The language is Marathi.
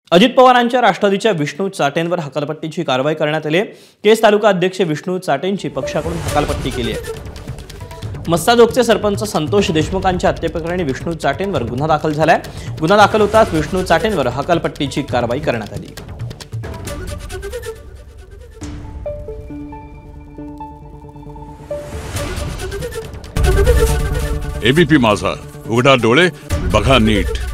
अजित पवारांच्या राष्ट्रवादीच्या विष्णू चाटेंवर हकालपट्टीची कारवाई करण्यात आली आहे। केस तालुका अध्यक्ष विष्णू चाटेंची पक्षाकडून हकालपट्टी केली आहे। मस्साजोगचे सरपंच संतोष देशमुखांच्या हत्येप्रकरणी विष्णू चाटेंवर गुन्हा दाखल झालाय। गुन्हा दाखल होताच विष्णू चाटेंवर हकालपट्टीची कारवाई करण्यात आली। एबीपी माझा, उघडा डोळे बघा नीट।